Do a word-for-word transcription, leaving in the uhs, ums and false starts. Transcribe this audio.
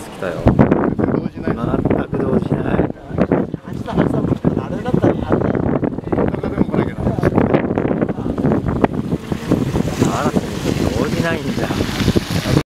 ス来たよ。 動じない。 全く動じない。 はちだはちだもん。あれだったらあれだよ。 中でも来なきゃな。 嵐に動じないんだ。